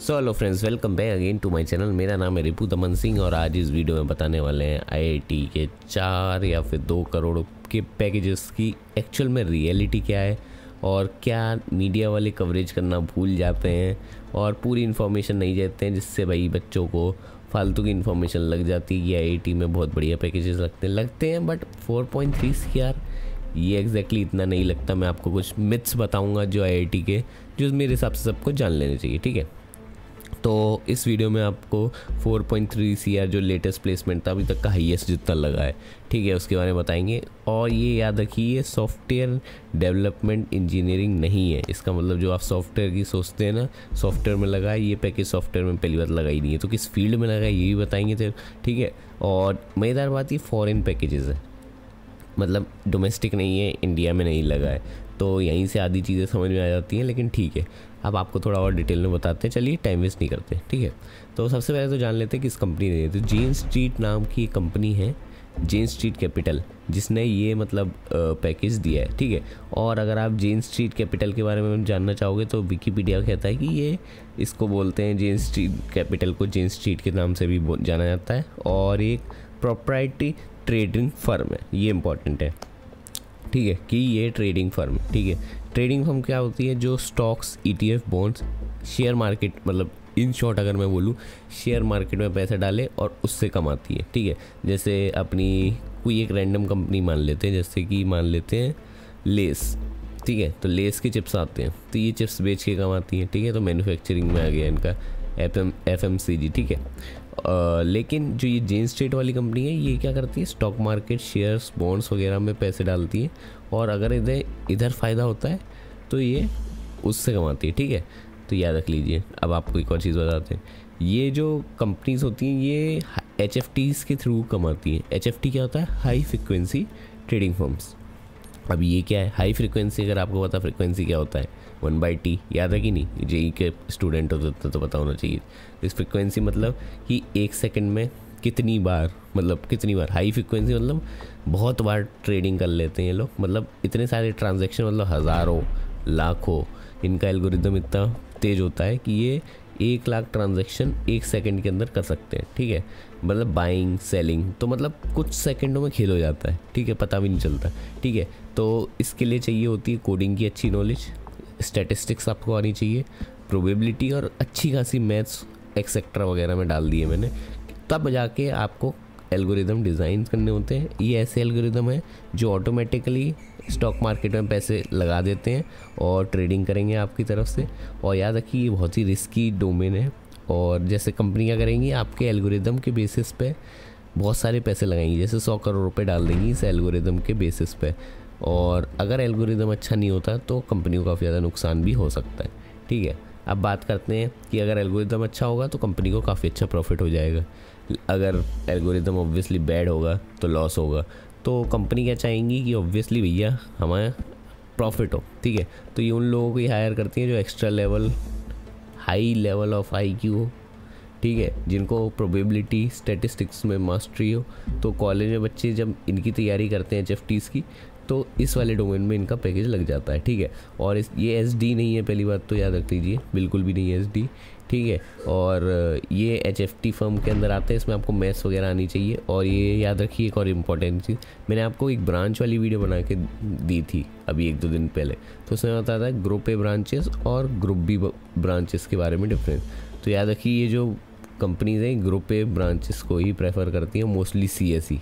So hello friends, welcome back again to my channel. मेरा नाम है रिपू दमन सिंह और आज इस वीडियो में बताने वाले हैं आईआईटी के 4 या फिर 2 करोड़ के पैकेजेस की एक्चुअल में रियलिटी क्या है और क्या मीडिया वाले कवरेज करना भूल जाते हैं और पूरी इन्फॉर्मेशन नहीं देते हैं, जिससे भाई बच्चों को फालतू की इन्फॉर्मेशन लग जाती है कि आईआईटी में बहुत बढ़िया पैकेजेस लगते हैं बट 4.3 CR ये एग्जैक्टली इतना नहीं लगता। मैं आपको कुछ मिथ्स बताऊंगा जो आईआईटी के, जो मेरे हिसाब से सबको जान लेने चाहिए। ठीक है, तो इस वीडियो में आपको 4.3 CR जो लेटेस्ट प्लेसमेंट था अभी तक का हाईएस्ट जितना लगा है, ठीक है, उसके बारे में बताएंगे। और ये याद रखिए, ये सॉफ्टवेयर डेवलपमेंट इंजीनियरिंग नहीं है। इसका मतलब जो आप सॉफ्टवेयर की सोचते हैं ना, सॉफ्टवेयर में लगा है, ये पैकेज सॉफ्टवेयर में पहली बार लगा ही नहीं है। तो किस फील्ड में लगा है ये भी बताएंगे थे, ठीक है। और मज़ेदार बात, ये फॉरेन पैकेजेस है, मतलब डोमेस्टिक नहीं है, इंडिया में नहीं लगा है। तो यहीं से आधी चीज़ें समझ में आ जाती हैं, लेकिन ठीक है, अब आपको थोड़ा और डिटेल में बताते हैं। चलिए टाइम वेस्ट नहीं करते, ठीक है। तो सबसे पहले तो जान लेते हैं किस कंपनी ने। तो जेन स्ट्रीट नाम की कंपनी है, जेन स्ट्रीट कैपिटल, जिसने ये मतलब पैकेज दिया है, ठीक है। और अगर आप जेन स्ट्रीट कैपिटल के बारे में जानना चाहोगे तो विकिपीडिया कहता है कि ये इसको बोलते हैं, जेन स्ट्रीट कैपिटल को जेन स्ट्रीट के नाम से भी जाना जाता है और एक प्रोप्राइटरी ट्रेडिंग फर्म है। ये इंपॉर्टेंट है, ठीक है, कि ये ट्रेडिंग फर्म, ठीक है। ट्रेडिंग फर्म क्या होती है? जो stocks, ETF, bonds, share market, मतलब इन शॉर्ट अगर मैं बोलूँ, शेयर मार्केट में पैसे डाले और उससे कमाती है, ठीक है। जैसे अपनी कोई एक रैंडम कंपनी मान लेते हैं, जैसे कि मान लेते हैं लेस, ठीक है। तो लेस के चिप्स आते हैं, तो ये चिप्स बेच के कमाती हैं, ठीक है। तो मैन्युफैक्चरिंग में आ गया इनका FMCG, ठीक है। लेकिन जो ये जेन स्ट्रीट वाली कंपनी है, ये क्या करती है? स्टॉक मार्केट, शेयर्स, बॉन्ड्स वगैरह में पैसे डालती है और अगर इधर फ़ायदा होता है तो ये उससे कमाती है, ठीक है। तो याद रख लीजिए। अब आपको एक और चीज़ बताते हैं, ये जो कंपनीज होती हैं ये HFTs के थ्रू कमाती हैं। HFT क्या होता है? High frequency trading firms. अब ये क्या है? हाई फ्रिक्वेंसी, अगर आपको पता फ्रिक्वेंसी क्या होता है, 1/T, याद है कि नहीं? जेई के स्टूडेंट होते तो पता होना चाहिए। इस फ्रिक्वेंसी मतलब कि 1 सेकंड में कितनी बार, मतलब कितनी बार, हाई फ्रिक्वेंसी मतलब बहुत बार ट्रेडिंग कर लेते हैं ये लोग, मतलब इतने सारे ट्रांजैक्शन, मतलब हज़ारों, लाखों। इनका एल्गोरिदम इतना तेज़ होता है कि ये 1 लाख ट्रांजैक्शन 1 सेकंड के अंदर कर सकते हैं, ठीक है। मतलब बाइंग, सेलिंग, तो मतलब कुछ सेकंडों में खेल हो जाता है, ठीक है, पता भी नहीं चलता, ठीक है। तो इसके लिए चाहिए होती है कोडिंग की अच्छी नॉलेज, स्टैटिस्टिक्स आपको आनी चाहिए, प्रोबेबिलिटी और अच्छी खासी मैथ्स एक्सेट्रा वगैरह में डाल दिए मैंने। तब जाके आपको एल्गोरिदम डिज़ाइन करने होते हैं। ये ऐसे एल्गोरिदम है जो ऑटोमेटिकली स्टॉक मार्केट में पैसे लगा देते हैं और ट्रेडिंग करेंगे आपकी तरफ से। और याद रखिए, ये बहुत ही रिस्की डोमेन है और जैसे कंपनियां करेंगी, आपके एल्गोरिदम के बेसिस पे बहुत सारे पैसे लगाएंगी, जैसे 100 करोड़ रुपए डाल देंगी इस एल्गोरिदम के बेसिस पे। और अगर एल्गोरिदम अच्छा नहीं होता तो कंपनी को काफ़ी ज़्यादा नुकसान भी हो सकता है, ठीक है। अब बात करते हैं कि अगर एल्गोरिदम अच्छा होगा तो कंपनी को काफ़ी अच्छा प्रॉफिट हो जाएगा। अगर एल्गोरिदम ऑब्वियसली बैड होगा तो लॉस होगा। तो कंपनी क्या चाहेंगी कि ऑब्वियसली भैया हमारा प्रॉफिट हो, ठीक है। तो ये उन लोगों को ही हायर करती हैं जो extra level, high level of IQ हो, ठीक है, जिनको प्रोबेबिलिटी, स्टैटिस्टिक्स में मास्टरी हो। तो कॉलेज में बच्चे जब इनकी तैयारी करते हैं HFTs की, तो इस वाले डोमेन में इनका पैकेज लग जाता है, ठीक है। और ये SD नहीं है, पहली बात तो याद रख लीजिए, बिल्कुल भी नहीं है SD, ठीक है। और ये HFT फर्म के अंदर आता है, इसमें आपको मैथ्स वगैरह आनी चाहिए। और ये याद रखिए एक और इम्पॉर्टेंट चीज़, मैंने आपको एक ब्रांच वाली वीडियो बना के दी थी अभी 1-2 दिन पहले, तो उसमें बताया था ग्रुप A ब्रांचेस और ग्रुप B ब्रांचेस के बारे में डिफरेंस। तो याद रखिए, ये जो कंपनीज हैं ग्रुप A ब्रांचेस को ही प्रेफर करती हैं, मोस्टली CSE,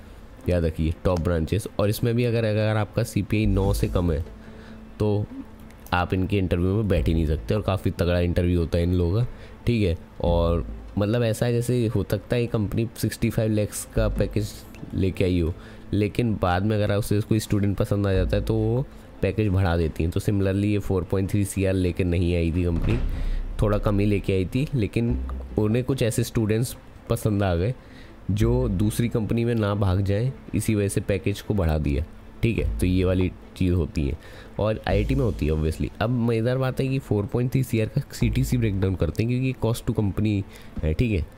याद रखिए, टॉप ब्रांचेस। और इसमें भी अगर आपका CPI 9 से कम है तो आप इनके इंटरव्यू में बैठ ही नहीं सकते, और काफ़ी तगड़ा इंटरव्यू होता है इन लोगों का, ठीक है। और मतलब ऐसा है जैसे हो सकता है ये कंपनी 65 लाख का पैकेज लेके आई हो, लेकिन बाद में अगर उसे कोई स्टूडेंट पसंद आ जाता है तो वो पैकेज बढ़ा देती हैं। तो सिमिलरली ये 4.3 CR लेकर नहीं आई थी कंपनी, थोड़ा कम ही लेके आई थी, लेकिन उन्हें कुछ ऐसे स्टूडेंट्स पसंद आ गए जो दूसरी कंपनी में ना भाग जाएं, इसी वजह से पैकेज को बढ़ा दिया, ठीक है। तो ये वाली चीज़ होती है और IIT में होती है ऑब्वियसली। अब मज़ेदार बात है कि 4.3 CR का CTC ब्रेकडाउन करते हैं, क्योंकि कॉस्ट टू कंपनी है, ठीक है।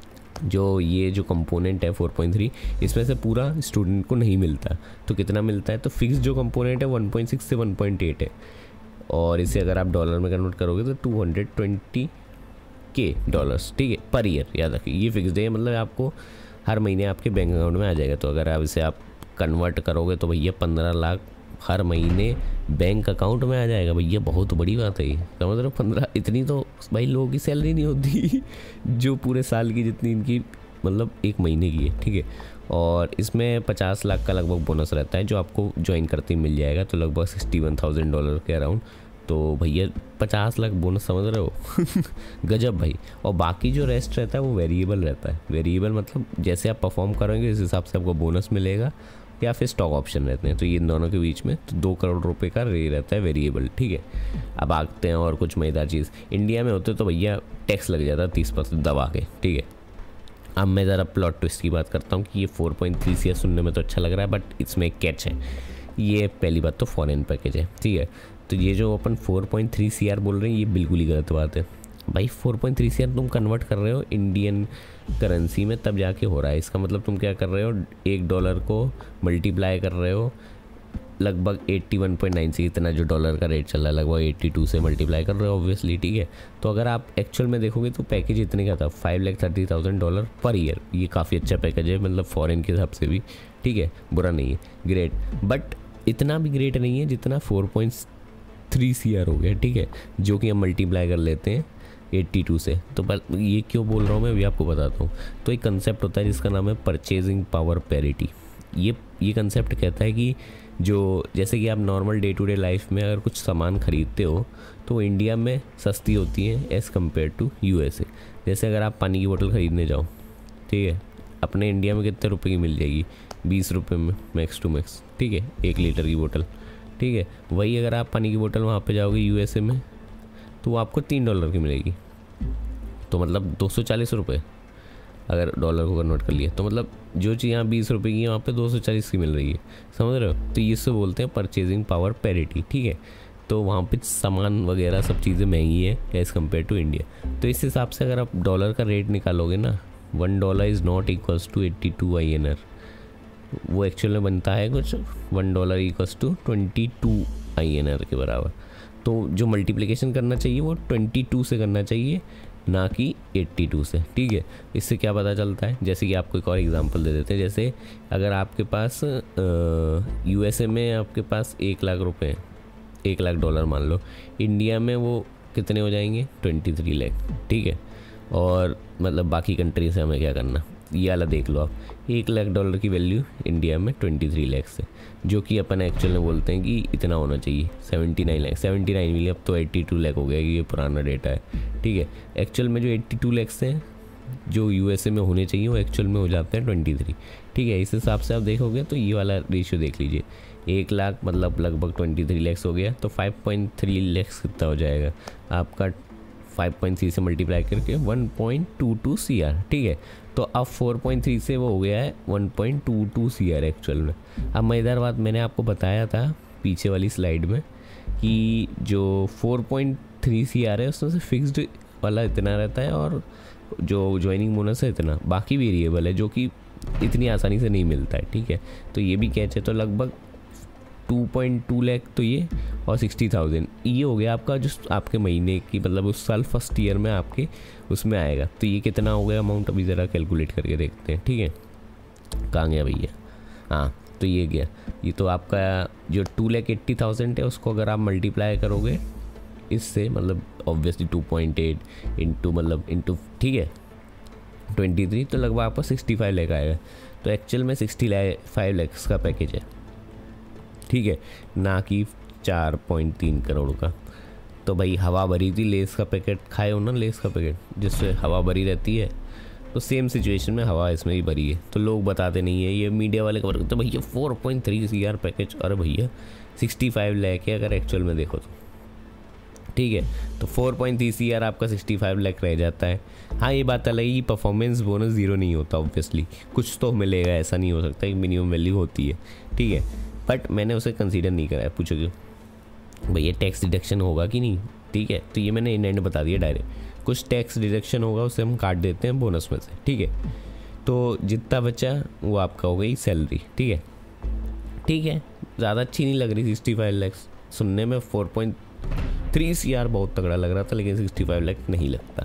जो ये जो कंपोनेंट है 4.3, इसमें से पूरा स्टूडेंट को नहीं मिलता। तो कितना मिलता है? तो फिक्स जो कंपोनेंट है 1.6 से 1.8 है, और इसे अगर आप डॉलर में कन्वर्ट करोगे तो 220 के डॉलर्स, ठीक है, पर ईयर। याद रखिए ये फिक्स्ड है, मतलब आपको हर महीने आपके बैंक अकाउंट में आ जाएगा। तो अगर आप इसे आप कन्वर्ट करोगे तो भैया 15 लाख हर महीने बैंक अकाउंट में आ जाएगा। भैया बहुत बड़ी बात है ये, समझ रहे हो? 15, इतनी तो भाई लोगों की सैलरी नहीं होती जो पूरे साल की जितनी इनकी मतलब एक महीने की है, ठीक है। और इसमें 50 लाख का लगभग बोनस रहता है जो आपको ज्वाइन करते ही मिल जाएगा, तो लगभग $61,000 के अराउंड। तो भैया 50 लाख बोनस, समझ रहे हो? गजब भाई। और बाकी जो रेस्ट रहता है वो वेरिएबल रहता है। वेरिएबल मतलब जैसे आप परफॉर्म करेंगे इस हिसाब से आपको बोनस मिलेगा, या फिर स्टॉक ऑप्शन रहते हैं। तो ये इन दोनों के बीच में तो 2 करोड़ रुपए का रे रहता है वेरिएबल, ठीक है। अब आते हैं और कुछ मज़ेदार चीज़। इंडिया में होते तो भैया टैक्स लग जाता है 30% दबा के, ठीक है। अब मैं ज़रा प्लॉट ट्विस्ट की बात करता हूँ कि ये 4.3 CR सुनने में तो अच्छा लग रहा है, बट इसमें एक कैच है। ये पहली बात तो फॉरेन पैकेज है, ठीक है। तो ये जो अपन 4.3 CR बोल रहे हैं ये बिल्कुल ही गलत बात है भाई। 4.3 CR तुम कन्वर्ट कर रहे हो इंडियन करेंसी में तब जाके हो रहा है। इसका मतलब तुम क्या कर रहे हो, $1 को मल्टीप्लाई कर रहे हो लगभग 81.96, इतना जो डॉलर का रेट चल रहा है लगभग 82 से मल्टीप्लाई कर रहे हो ऑब्वियसली, ठीक है। तो अगर आप एक्चुअल में देखोगे तो पैकेज इतने का था, $5,30,000 पर ईयर। ये काफ़ी अच्छा पैकेज है, मतलब फॉरेन के हिसाब से भी, ठीक है, बुरा नहीं है, ग्रेट। बट इतना भी ग्रेट नहीं है जितना 4.3 CR हो गया, ठीक है, जो कि हम मल्टीप्लाई कर लेते हैं 82 से। तो ये क्यों बोल रहा हूँ मैं भी आपको बताता हूँ। तो एक कंसेप्ट होता है जिसका नाम है परचेजिंग पावर पैरिटी। ये कंसेप्ट कहता है कि जो जैसे कि आप normal day to day life में अगर कुछ सामान खरीदते हो तो इंडिया में सस्ती होती है एज़ कम्पेयर टू USA। जैसे अगर आप पानी की बोतल ख़रीदने जाओ, ठीक है, अपने इंडिया में कितने रुपए की मिल जाएगी, 20 रुपये में मैक्स टू मैक्स, ठीक है, 1 लीटर की बोतल, ठीक है। वही अगर आप पानी की बोतल वहाँ पे जाओगे USA में तो वो आपको $3 की मिलेगी। तो मतलब 240 रुपये अगर डॉलर को कन्वर्ट कर लिया, तो मतलब जो चीज़ यहाँ 20 रुपये की है वहाँ पे 240 की मिल रही है, समझ रहे हो? तो इससे बोलते हैं परचेजिंग पावर पैरिटी, ठीक है। तो वहाँ पे सामान वगैरह सब चीज़ें महंगी है एज़ कम्पेयर टू इंडिया। तो इस हिसाब से अगर आप डॉलर का रेट निकालोगे ना, $1 is not equals to 82 INR। वो एक्चुअल में बनता है कुछ $1 इक्वल्स टू 22 INR के बराबर। तो जो मल्टीप्लिकेशन करना चाहिए वो 22 से करना चाहिए, ना कि 82 से, ठीक है। इससे क्या पता चलता है, जैसे कि आपको एक और एग्जांपल दे देते हैं। जैसे अगर आपके पास USA में आपके पास 1 लाख रुपए, 1 लाख डॉलर मान लो, इंडिया में वो कितने हो जाएंगे, 23 लाख, ठीक है। और मतलब बाकी कंट्री से हमें क्या करना, ये वाला देख लो आप, 1 लाख डॉलर की वैल्यू इंडिया में 23 लाख से, जो कि अपन एक्चुअल में बोलते हैं कि इतना होना चाहिए 79 लाख, 79 मिली, अब तो 82 लाख हो गया कि ये पुराना डेटा है, ठीक है। एक्चुअल में जो 82 लाख हैं जो USA में होने चाहिए वो एक्चुअल में हो जाते हैं 23, ठीक है। इस हिसाब से आप देखोगे तो ये वाला रेशियो देख लीजिए, 1 लाख मतलब लगभग 23 लाख हो गया, तो 5.3 लाख कितना हो जाएगा आपका, 5.3 से मल्टीप्लाई करके 1.22 CR, ठीक है। तो अब 4.3 से वो हो गया है 1.22 CR एक्चुअल में। अब मज़ेदार बात मैंने आपको बताया था पीछे वाली स्लाइड में कि जो 4.3 CR है उसमें से फिक्स्ड वाला इतना रहता है और जो ज्वाइनिंग बोनस है इतना, बाकी वेरिएबल है जो कि इतनी आसानी से नहीं मिलता है, ठीक है। तो ये भी कैच है। तो लगभग 2.2 लाख तो ये और 60,000 ये हो गया आपका जो आपके महीने की, मतलब उस साल फर्स्ट ईयर में आपके उसमें आएगा। तो ये कितना हो गया अमाउंट, अभी ज़रा कैलकुलेट करके देखते हैं, ठीक है। कहाँ गया भैया, हाँ तो ये गया, ये तो आपका जो 2,80,000 है उसको अगर आप मल्टीप्लाई करोगे इससे, मतलब ऑब्वियसली 2.8 इंटू मतलब इंटू, ठीक है, 23, तो लगभग आपका 65 लाख आएगा। तो एक्चुअल में 65 लाख का पैकेज है, ठीक है, ना कि 4.3 करोड़ का। तो भाई हवा भरी थी, लेस का पैकेट खाए हो ना, लेस का पैकेट जिससे हवा भरी रहती है, तो सेम सिचुएशन में हवा इसमें भी भरी है। तो लोग बताते नहीं है, ये मीडिया वाले खबर करते भैया 4.3 CR पैकेज, अरे भैया 65 लाख है अगर एक्चुअल में देखो तो, ठीक है। तो 4.3 CR आपका 65 लाख रह जाता है। हाँ ये बात अलग है, परफॉर्मेंस बोनस ज़ीरो नहीं होता ऑब्वियसली, कुछ तो मिलेगा, ऐसा नहीं हो सकता, एक मिनिमम वैल्यू होती है, ठीक है। बट मैंने उसे कंसीडर नहीं करा है, पूछो क्यों भैया, टैक्स डिडक्शन होगा कि नहीं, ठीक है। तो ये मैंने इन एंड बता दिया डायरेक्ट, कुछ टैक्स डिडक्शन होगा उसे हम काट देते हैं बोनस में से, ठीक है। तो जितना बचा वो आपका हो गई सैलरी, ठीक है, ठीक है। ज़्यादा अच्छी नहीं लग रही 65 लाख सुनने में, 4.3 CR बहुत तगड़ा लग रहा था, लेकिन 65 लाख नहीं लगता,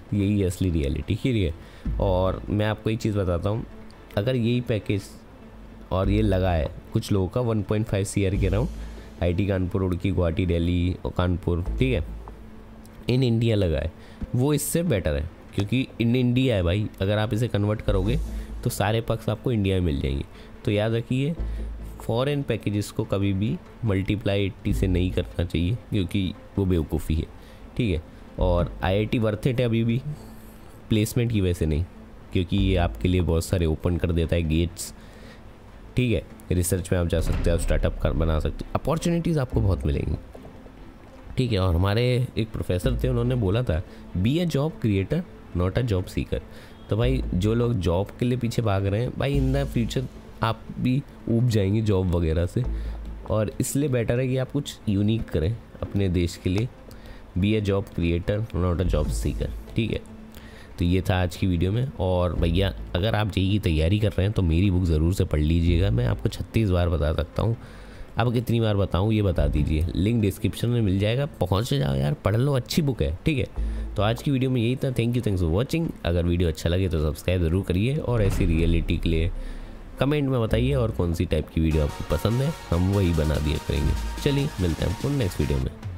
यही असली रियलिटी की है। और मैं आपको एक चीज़ बताता हूँ, अगर यही पैकेज और ये लगा है कुछ लोगों का 1.5 CR के अराउंड, IIT कानपुर, रुड़की, गुवाहाटी, दिल्ली और कानपुर, ठीक है, इन इंडिया लगा है, वो इससे बेटर है क्योंकि इन इंडिया है भाई। अगर आप इसे कन्वर्ट करोगे तो सारे पक्ष आपको इंडिया में मिल जाएंगे। तो याद रखिए, फॉरेन पैकेजेस को कभी भी मल्टीप्लाई 80 से नहीं करना चाहिए क्योंकि वो बेवकूफ़ी है, ठीक है। और IIT वर्थ इट है अभी भी, प्लेसमेंट की वजह से नहीं, क्योंकि ये आपके लिए बहुत सारे ओपन कर देता है गेट्स, ठीक है। रिसर्च में आप जा सकते हो, आप स्टार्टअप कर बना सकते हो, अपॉर्चुनिटीज़ आपको बहुत मिलेंगी, ठीक है। और हमारे एक प्रोफेसर थे, उन्होंने बोला था be a job creator not a job seeker. तो भाई जो लोग जॉब के लिए पीछे भाग रहे हैं भाई, इन द फ्यूचर आप भी ऊब जाएंगे जॉब वगैरह से, और इसलिए बेटर है कि आप कुछ यूनिक करें अपने देश के लिए। Be a job creator not a job seeker, ठीक है। तो ये था आज की वीडियो में। और भैया अगर आप जेईई की तैयारी कर रहे हैं तो मेरी बुक ज़रूर से पढ़ लीजिएगा। मैं आपको 36 बार बता सकता हूँ, अब कितनी बार बताऊँ ये बता दीजिए, लिंक डिस्क्रिप्शन में मिल जाएगा, पहुँच जाओ यार, पढ़ लो, अच्छी बुक है, ठीक है। तो आज की वीडियो में यही था। Thanks for watching. अगर वीडियो अच्छा लगे तो सब्सक्राइब ज़रूर करिए, और ऐसी रियलिटी के लिए कमेंट में बताइए और कौन सी टाइप की वीडियो आपको पसंद है, हम वही बना दिया करेंगे। चलिए मिलते हैं आपको नेक्स्ट वीडियो में।